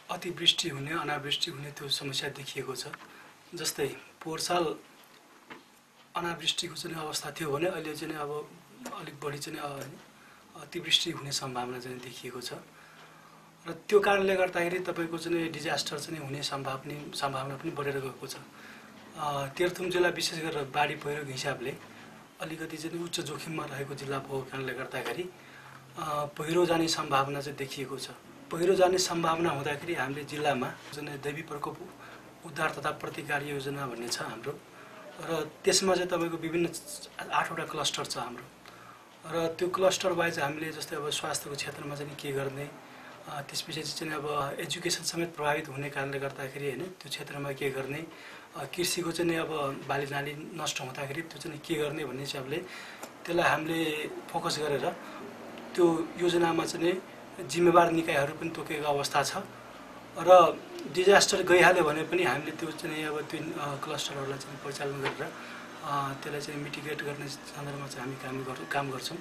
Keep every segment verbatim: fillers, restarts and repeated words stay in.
अतिवृष्टि हुने अनावृष्टि हुने त्यो समस्या देखिएको छ। जस्तै पोहोर साल अनावृष्टिको चाहिँ अवस्था थियो भने अहिले चाहिँ अब अलिक बढी चाहिँ अतिवृष्टि हुने सम्भावना चाहिँ देखिएको छ र त्यो कारणले गर्दाखेरि तपाईको चाहिँ डिजास्टर चाहिँ हुने सम्भावना सम्भावना पनि बढेर गएको छ। तेह्रथुम जिल्ला विशेष गरेर बाढी पहिरोको हिसाबले अलिकति चाहिँ उच्च जोखिममा रहेको जिल्ला भएको कारणले गर्दाखेरि पहिरो जाने सम्भावना चाहिँ देखिएको छ। पहिरो जाने सम्भावना हुँदाखेरि हामीले जिल्लामा जुन दैवी प्रकोप उद्धार तथा प्रतिकार योजना भन्ने छ हाम्रो र त्यसमा चाहिँ तपाईको विभिन्न आठवटा क्लस्टर छ हाम्रो र त्यो क्लस्टर वाइज हामीले जस्तै अब स्वास्थ्यको क्षेत्रमा चाहिँ के गर्ने, त्यसपछि चाहिँ अब एजुकेसन समेत प्रभावित हुने कारणले गर्दाखेरि हैन त्यो क्षेत्रमा के गर्ने, कृषिको चाहिँ अब बाली नाली नष्ट हुँदाखेरि त्यो चाहिँ के गर्ने भन्ने हिसाबले त्यसलाई हामीले फोकस गरेर त्यो योजनामा चाहिँ जिम्मेवार निकायहरू पनि तोकेको अवस्था छ र डिजास्टर गइहाल्यो भने पनि हामीले त्यो चाहिँ अब त्यो क्लस्टरहरूलाई चाहिँ परिचालन गरेर त्यसलाई चाहिँ मिटिगेट गर्ने सन्दर्भमा चाहिँ हामी काम गर्छौँ काम गर्छौँ।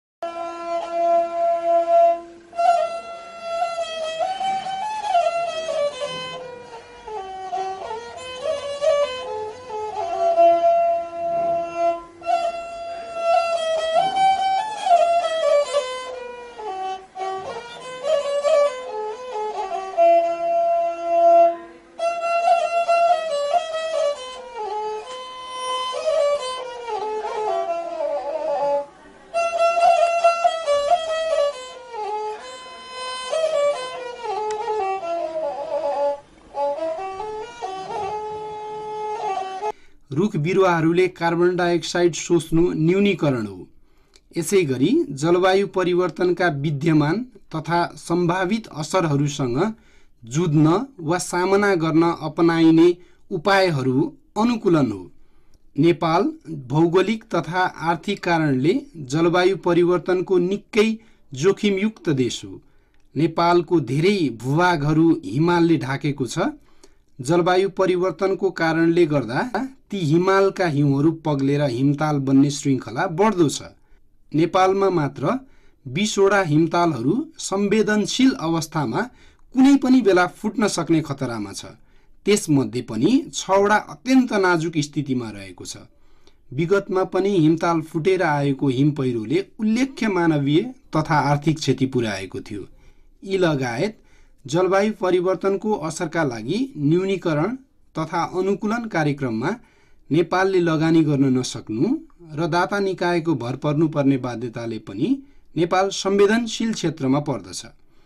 रुख बिरुवाहरूले कार्बन डाइअक्साइड सोच्नु न्यूनीकरण हो। यसैगरी जलवायु परिवर्तनका विद्यमान तथा सम्भावित असरहरूसँग जुझ्न वा सामना गर्न अपनाइने उपायहरू अनुकूलन हो। नेपाल भौगोलिक तथा आर्थिक कारणले जलवायु परिवर्तनको निकै जोखिमयुक्त देश हो। नेपालको धेरै भूभागहरू हिमालले ढाकेको छ। जलवायु परिवर्तनको कारणले गर्दा ती हिमालका हिउँहरू पग्लेर हिमताल बन्ने श्रृङ्खला बढ्दो छ। नेपालमा मात्र बीसवटा हिमतालहरू संवेदनशील अवस्थामा कुनै पनि बेला फुट्न सक्ने खतरामा छ। त्यसमध्ये पनि छवटा अत्यन्त नाजुक स्थितिमा रहेको छ। विगतमा पनि हिमताल फुटेर आएको हिम पहिरोले उल्लेख्य मानवीय तथा आर्थिक क्षति पुर्याएको थियो। यी लगायत जलवायु परिवर्तनको असरका लागि न्यूनीकरण तथा अनुकूलन कार्यक्रममा नेपालले लगानी गर्न नसक्नु र दाता निकायको भर पर्नुपर्ने बाध्यताले पनि नेपाल संवेदनशील क्षेत्रमा पर्दछ।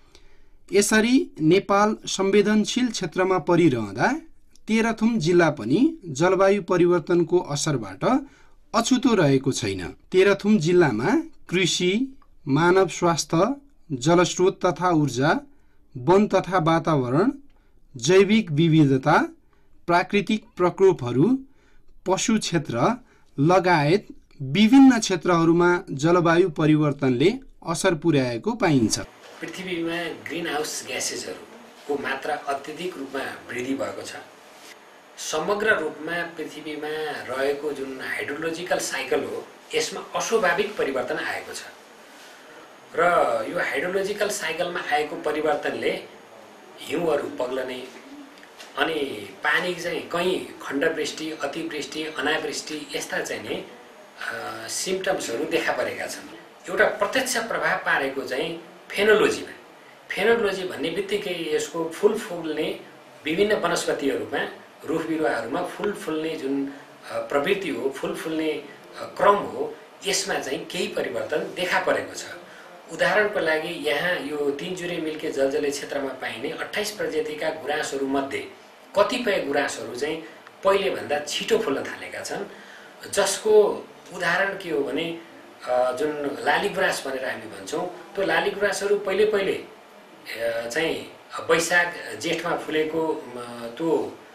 यसरी नेपाल संवेदनशील क्षेत्रमा परिरहँदा तेह्रथुम जिल्ला पनि जलवायु परिवर्तनको असरबाट अछुतो रहेको छैन। तेह्रथुम जिल्लामा कृषि, मानव स्वास्थ्य, जलस्रोत तथा ऊर्जा, वन तथा वातावरण, जैविक विविधता, प्राकृतिक प्रकोपहरू, पशु क्षेत्र लगायत विभिन्न क्षेत्रहरूमा जलवायु परिवर्तनले असर पुर्याएको पाइन्छ। पृथ्वीमा ग्रीन हाउस ग्यासेसहरूको मात्रा अत्यधिक रूपमा वृद्धि भएको छ। समग्र रूपमा पृथ्वीमा रहेको जुन हाइड्रोलोजिकल साइकल हो यसमा अस्वाभाविक परिवर्तन आएको छ र यो हाइड्रोलोजिकल साइकलमा आएको परिवर्तनले हिउँहरू पग्लने अनि पानी चाहिँ कहीँ खण्डवृष्टि, अतिवृष्टि, अनावृष्टि यस्ता चाहिँ नि सिम्पटम्सहरू देखा परेका छन्। एउटा प्रत्यक्ष प्रभाव पारेको चाहिँ फेनोलोजीमा। फेनोलोजी भन्ने बित्तिकै यसको फुल फुल्ने विभिन्न वनस्पतिहरूमा, रुख बिरुवाहरूमा फुल फुल्ने जुन प्रवृत्ति हो, फुल फुल्ने क्रम हो, यसमा चाहिँ केही परिवर्तन देखा परेको छ। उदाहरणको लागि यहाँ यो तीनजुरे मिल्के जलजले क्षेत्रमा पाइने अट्ठाइस प्रजातिका गुराँसहरू मध्ये कतिपय गुराँसहरू चाहिँ पहिलेभन्दा छिटो फुल्न थालेका छन्। जसको उदाहरण के हो भने जुन लाली गुराँस भनेर हामी भन्छौँ, त्यो लाली गुराँसहरू पहिले पहिले चाहिँ वैशाख जेठमा फुलेको त्यो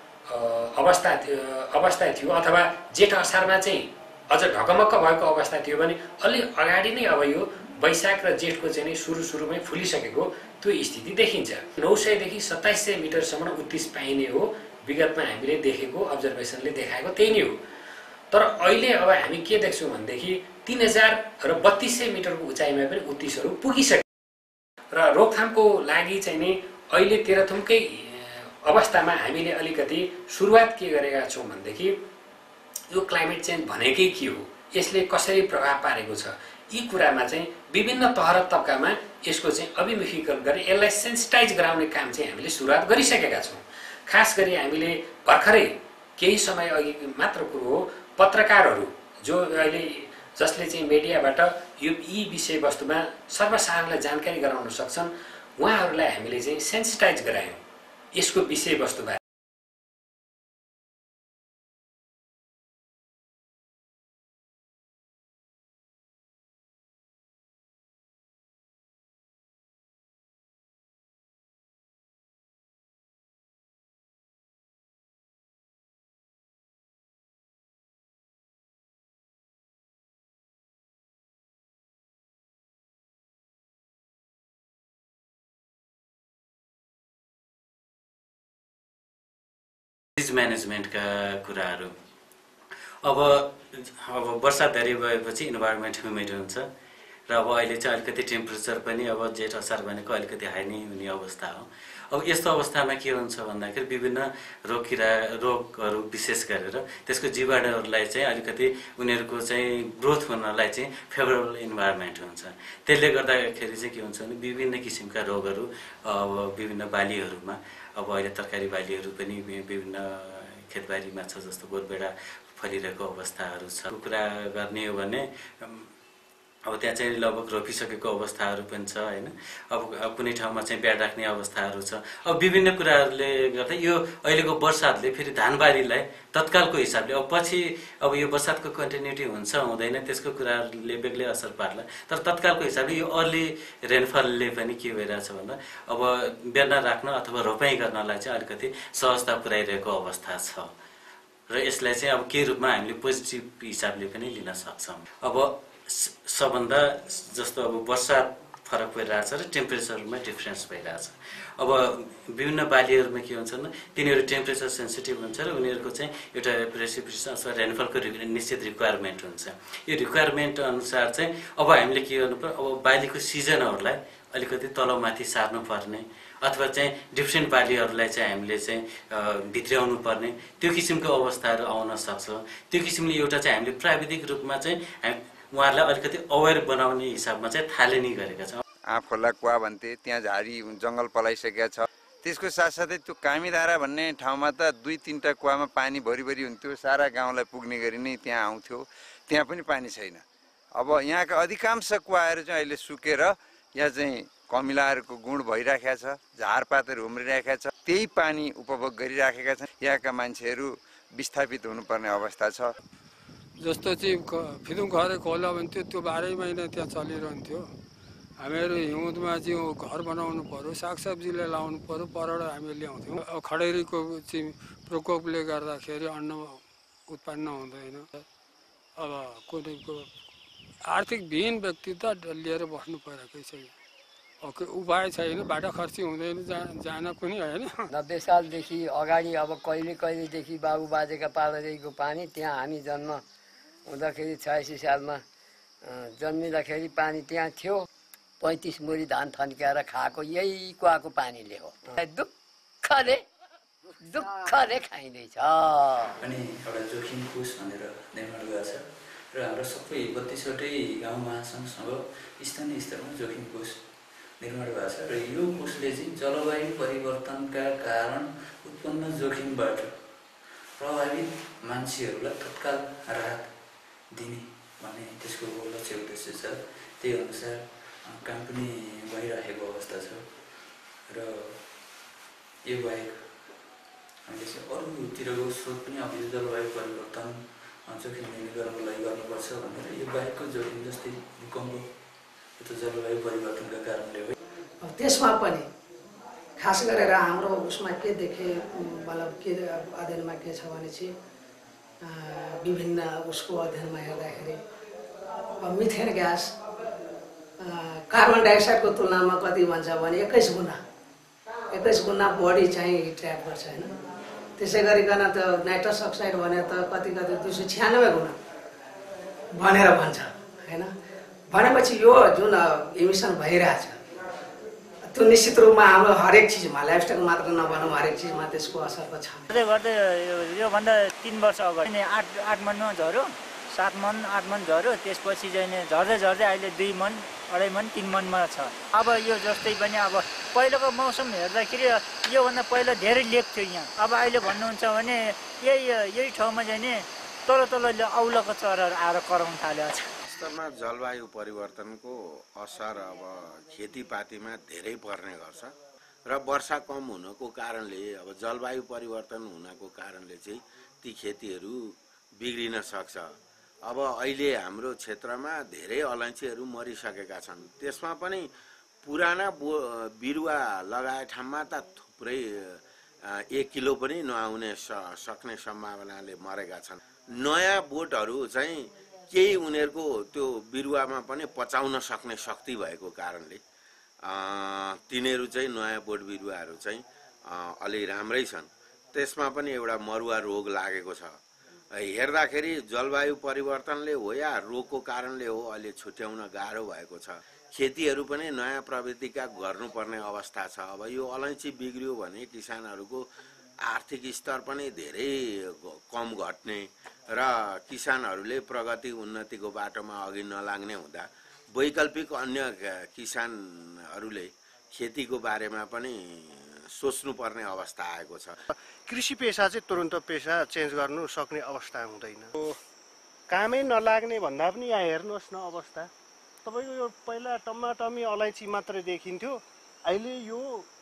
अवस्था अवस्था थियो अथवा जेठ असारमा चाहिँ अझ ढकमक्क भएको अवस्था थियो भने अलि अगाडि नै अब यो वैशाख र जेठको चाहिँ नि सुरु सुरुमै फुलिसकेको त्यो स्थिति देखिन्छ। नौ सयदेखि सत्ताइस सय मिटरसम्म उत्तिस पाइने हो। विगतमा हामीले देखेको अब्जर्भेसनले देखाएको त्यही नै हो। तर अहिले अब हामी के देख्छौँ भनेदेखि तीन हजार र बत्तीस सय मिटरको उचाइमा पनि उत्तिसहरू पुगिसके र रोकथामको लागि चाहिँ नि अहिले तेह्रथुमकै अवस्थामा हामीले अलिकति सुरुवात के गरेका छौँ भनेदेखि यो क्लाइमेट चेन्ज भनेकै के हो, यसले कसरी प्रभाव पारेको छ, यी कुरामा चाहिँ विभिन्न तह र तब्कामा यसको चाहिँ अभिमुखीकरण गरी यसलाई सेन्सिटाइज गराउने काम चाहिँ हामीले सुरुवात गरिसकेका छौँ। खास गरी हामीले भर्खरै केही समय अघि मात्र कुरो हो, पत्रकारहरू जो अहिले जसले चाहिँ मिडियाबाट यो यी विषयवस्तुमा सर्वसाधारणलाई जानकारी गराउन सक्छन्, उहाँहरूलाई हामीले चाहिँ सेन्सिटाइज गरायौँ यसको विषयवस्तुबारे। म्यानेजमेन्टका कुराहरू अब अब वर्षा धेरै भएपछि इन्भाइरोमेन्ट ह्युमिड हुन्छ र अब अहिले चाहिँ अलिकति टेम्परेचर पनि अब जेठ असार भनेको अलिकति हाई नै हुने अवस्था हो। अब यस्तो अवस्थामा के हुन्छ भन्दाखेरि विभिन्न रोग किरा रोगहरू विशेष गरेर त्यसको जीवाणुहरूलाई चाहिँ अलिकति उनीहरूको चाहिँ ग्रोथ हुनलाई चाहिँ फेभरेबल इन्भाइरोमेन्ट हुन्छ। त्यसले गर्दाखेरि चाहिँ के हुन्छ भने विभिन्न किसिमका रोगहरू अब विभिन्न बालीहरूमा, अब अहिले तरकारी बालीहरू पनि विभिन्न खेतबारीमा छ, जस्तो गोरबेडा फलिरहेको अवस्थाहरू छ। कुरा गर्ने हो भने अब त्यहाँ चाहिँ लगभग रोपिसकेको अवस्थाहरू पनि छ हैन। अब कुनै ठाउँमा चाहिँ ब्याड राख्ने अवस्थाहरू छ। अब विभिन्न कुराहरूले गर्दा यो अहिलेको बर्सातले फेरि धानबारीलाई तत्कालको हिसाबले अब पछि अब यो बर्सातको कन्टिन्युटी हुन्छ हुँदैन त्यसको कुराहरूले बेग्लै असर पार्ला, तर तत्कालको हिसाबले यो अर्ली रेनफलले पनि के भइरहेछ भन्दा अब बेर्ना राख्न अथवा रोपाइँ गर्नलाई चाहिँ अलिकति सहजता पुर्याइरहेको अवस्था छ र यसलाई चाहिँ अब के रूपमा हामीले पोजिटिभ हिसाबले पनि लिन सक्छौँ। अब सबभन्दा जस्तो अब वर्षा फरक भइरहेछ र टेम्परेचरमा डिफ्रेन्स भइरहेछ। अब विभिन्न बालीहरूमा के हुन्छ भने तिनीहरू टेम्परेचर सेन्सिटिभ हुन्छ र उनीहरूको चाहिँ एउटा प्रेसिपिटेसन अथवा रेनफलको निश्चित रिक्वायरमेन्ट हुन्छ। यो रिक्वायरमेन्ट अनुसार चाहिँ अब हामीले के गर्नु पर्यो, अब बालीको सिजनहरूलाई अलिकति तलमाथि सार्नुपर्ने अथवा चाहिँ डिफ्रेन्ट बालीहरूलाई चाहिँ हामीले चाहिँ भित्र्याउनु पर्ने त्यो किसिमको अवस्थाहरू आउन सक्छ। त्यो किसिमले एउटा चाहिँ हामीले प्राविधिक रूपमा चाहिँ उहाँहरूलाई अलिकति अवेर बनाउने हिसाबमा चाहिँ थालनी गरेका छौँ। आँपखोला कुवा भन्थे, त्यहाँ झाडी जङ्गल पलाइसकेका छ। त्यसको साथसाथै त्यो कामीधारा भन्ने ठाउँमा त दुई तिनवटा कुवामा पानी भरिभरि हुन्थ्यो, सारा गाउँलाई पुग्ने गरी नै त्यहाँ आउँथ्यो, त्यहाँ पनि पानी छैन। अब यहाँका अधिकांश कुवाहरू चाहिँ अहिले सुकेर यहाँ चाहिँ कमिलाहरूको गुण भइराखेको छ, झारपातहरू उम्रिराखेका छ, त्यही पानी उपभोग गरिराखेका छन्। यहाँका मान्छेहरू विस्थापित हुनुपर्ने अवस्था छ। जस्तो चाहिँ फिदुङ घरे खोला भन्थ्यो, त्यो बाह्रै महिना त्यहाँ चलिरहन्थ्यो। हामीहरू हिउँदमा चाहिँ घर बनाउनु पर्यो, सागसब्जीले लाउनु पर्यो, परड हामी ल्याउँथ्यौँ। खडेरीको चाहिँ प्रकोपले गर्दाखेरि अन्न उत्पन्न हुँदैन। अब कुनैको आर्थिक विहीन व्यक्ति त लिएर बस्नु परेकै छ। उपाय छैन, बाटो खर्ची हुँदैन जा जान पनि होइन। नब्बे सालदेखि अगाडि अब कहिले कहिलेदेखि बाबु बाजेका पालादेखिको पानी त्यहाँ हामी जन्म हुँदाखेरि छयासी सालमा जन्मिँदाखेरि पानी त्यहाँ थियो। पैँतिस मुरी धान थन्क्याएर खाएको यही कुवाको पानीले हो। दुःखले दुःखले खाइँदैछ। अनि एउटा जोखिम कोष भनेर निर्माण गरेको छ र हाम्रो सबै बत्तीसवटै गाउँ महासङ्घसँग स्थानीय स्तरमा जोखिम कोष निर्माण भएको छ र यो कोषले चाहिँ जलवायु परिवर्तनका कारण उत्पन्न जोखिमबाट प्रभावित मान्छेहरूलाई तत्काल राहत दिने भन्ने त्यसको लक्ष्य उद्देश्य छ। त्यही अनुसार काम पनि भइरहेको अवस्था छ र यो बाहेक हामीले चाहिँ अरूतिरको स्रोत पनि अब यो जलवायु परिवर्तन जोखिम न्यूनीकरणको लागि गर्नुपर्छ भनेर यो बाहेकको जोखिम जस्तै भूकम्प यो त जलवायु परिवर्तनका कारणले हो। त्यसमा पनि खास गरेर हाम्रो उसमा के देखे मतलब के अध्ययनमा के छ भने चाहिँ विभिन्न उसको अध्ययनमा हेर्दाखेरि मिथेन ग्यास कार्बन डाइअक्साइडको तुलनामा कति भन्छ भने एक्काइस गुणा एक्काइस गुणा बढी चाहिँ ट्र्याप गर्छ होइन। त्यसै गरिकन त नाइट्रस अक्साइड भने त कति कति दुई सय छ्यानब्बे गुणा भनेर भन्छ होइन। भनेपछि यो जुन इमिसन भइरहेछ त्यो निश्चित रूपमा हाम्रो हरेक चिजमा लाइफस्टाइल मात्र नभनौँ हरेक चिजमा त्यसको असर त छ। गर्दै गर्दै योभन्दा तिन वर्ष अगाडि आठ आठ मनमा झऱ्यो, सात मन आठ मन झऱ्यो, त्यसपछि चाहिँ झर्दै झर्दै अहिले दुई मन अढाई मन तिन मनमा छ। अब यो जस्तै पनि अब पहिलाको मौसम हेर्दाखेरि योभन्दा पहिला धेरै लेक थियो यहाँ। अब अहिले भन्नुहुन्छ भने यही यही ठाउँमा चाहिँ नि तल तल औलाको चराहरू आएर कराउन थालेको छ। वास्तवमा जलवायु परिवर्तनको असर अब खेतीपातीमा धेरै पर्ने गर्छ र वर्षा कम हुनको कारणले अब जलवायु परिवर्तन हुनको कारणले चाहिँ ती खेतीहरू बिग्रिन सक्छ। अब अहिले हाम्रो क्षेत्रमा धेरै अलैँचीहरू मरिसकेका छन्। त्यसमा पनि पुराना बो बिरुवा लगाए ठाउँमा त थुप्रै एक किलो पनि नआउने सक्ने सम्भावनाले मरेका छन्। नयाँ बोटहरू चाहिँ केही उनीहरूको त्यो बिरुवामा पनि पचाउन सक्ने शक्ति भएको कारणले तिनीहरू चाहिँ नयाँ बोट बिरुवाहरू चाहिँ अलि राम्रै छन्। त्यसमा पनि एउटा मरुवा रोग लागेको छ। हेर्दाखेरि जलवायु परिवर्तनले हो या रोगको कारणले हो अहिले छुट्याउन गाह्रो भएको छ। खेतीहरू पनि नयाँ प्रविधिका गर्नुपर्ने अवस्था छ। अब यो अलैँची बिग्रियो भने किसानहरूको आर्थिक स्तर पनि धेरै कम घट्ने र किसानहरूले प्रगति उन्नतिको बाटोमा अघि नलाग्ने हुँदा वैकल्पिक अन्य किसानहरूले खेतीको बारेमा पनि सोच्नुपर्ने अवस्था आएको छ। कृषि पेसा चाहिँ तुरुन्त पेसा चेन्ज गर्नु सक्ने अवस्था हुँदैन। कामै नलाग्ने भन्दा पनि यहाँ हेर्नुहोस् न अवस्था। तपाईँको यो पहिला टमाटमी अलैँची मात्रै देखिन्थ्यो, अहिले यो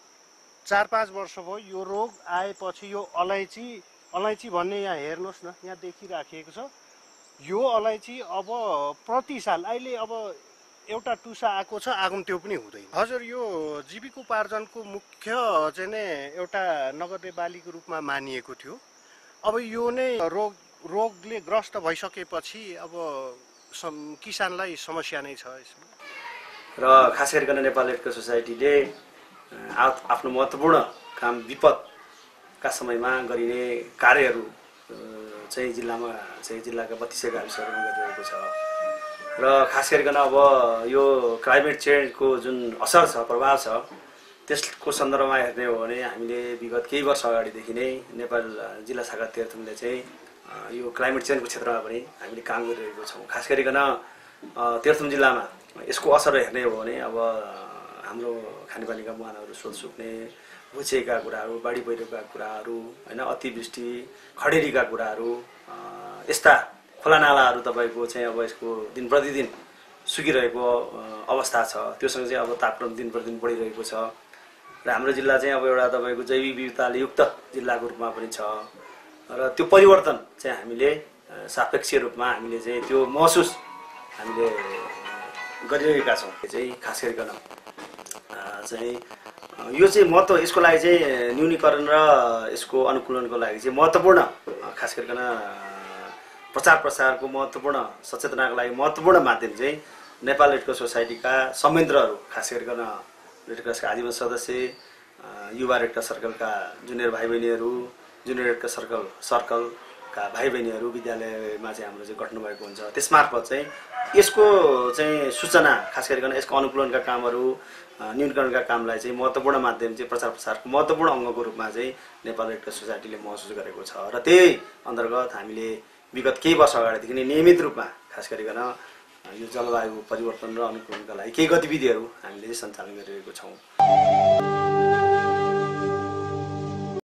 चार पाँच वर्ष भयो यो रोग आएपछि यो अलैँची अलैँची भन्ने यहाँ हेर्नुहोस् न, यहाँ देखिराखिएको छ। यो अलैँची अब प्रति साल अहिले अब एउटा टुसा आएको छ, आगो त्यो पनि हुँदैन। हजुर, यो जीविकोपार्जनको मुख्य चाहिँ नै एउटा नगदे बालीको रूपमा मानिएको थियो। अब यो नै रोग रोगले ग्रस्त भइसकेपछि अब सम किसानलाई समस्या नै छ यसमा। र खास गरिकन नेपाल रेड क्रस सोसाइटीले आफ्नो महत्त्वपूर्ण काम विपदका समयमा गरिने कार्यहरू चाहिँ जिल्लामा चाहिँ जिल्लाका बत्तीसै गाविसहरूमा गरिरहेको छ। र खास गरिकन अब यो क्लाइमेट चेन्जको जुन असर छ, प्रभाव छ, त्यसको सन्दर्भमा हेर्ने हो भने हामीले विगत केही वर्ष अगाडिदेखि नै नेपाल जिल्ला शाखा तेह्रथुमले चाहिँ यो क्लाइमेट चेन्जको क्षेत्रमा पनि हामीले काम गरिरहेको छौँ। खास गरिकन तेह्रथुम जिल्लामा यसको असर हेर्ने हो भने अब हाम्रो खानेपानीका मुहानहरू स्रोत सुक्ने, भुइँचेका कुराहरू, बाढी पहिरोका कुराहरू, होइन, अतिवृष्टि, खडेरीका कुराहरू, यस्ता खोलानालाहरू तपाईँको चाहिँ अब यसको दिन प्रतिदिन सुकिरहेको अवस्था छ। त्योसँग चाहिँ अब तापक्रम दिन प्रतिदिन बढिरहेको छ र हाम्रो जिल्ला चाहिँ अब एउटा तपाईँको जैविक विविधताले युक्त जिल्लाको रूपमा पनि छ। र त्यो परिवर्तन चाहिँ हामीले सापेक्ष रूपमा हामीले चाहिँ त्यो महसुस हामीले गरिरहेका छौँ। चाहिँ खास गरिकन चाहिँ यो चाहिँ महत्त्व, यसको लागि चाहिँ न्यूनीकरण र यसको अनुकूलनको लागि चाहिँ महत्त्वपूर्ण, खास गरिकन प्रचार प्रसारको महत्त्वपूर्ण, सचेतनाको लागि महत्त्वपूर्ण माध्यम चाहिँ नेपाल रेड क्रस सोसाइटीका संयन्त्रहरू, खास गरिकन रेड क्रसका आजीवन सदस्य, युवा रेड क्रस सर्कलका जुनियर भाइ बहिनीहरू, जुनियर रेड क्रस सर्कल सर्कलका भाइ बहिनीहरू विद्यालयमा चाहिँ हाम्रो चाहिँ गठन भएको हुन्छ। त्यसमार्फत चाहिँ यसको चाहिँ सूचना, खास गरिकन यसको अनुकूलनका कामहरू, न्यूनीकरणका कामलाई चाहिँ महत्त्वपूर्ण माध्यम चाहिँ प्रचार प्रसारको महत्त्वपूर्ण अङ्गको रूपमा चाहिँ नेपाल रेड क्रस सोसाइटीले महसुस गरेको छ। र त्यही अन्तर्गत हामीले विगत केही वर्ष अगाडिदेखि नै नियमित रूपमा खास गरिकन यो जलवायु परिवर्तन र अनुकूलनका लागि केही गतिविधिहरू हामीले सञ्चालन गरिरहेको छौँ।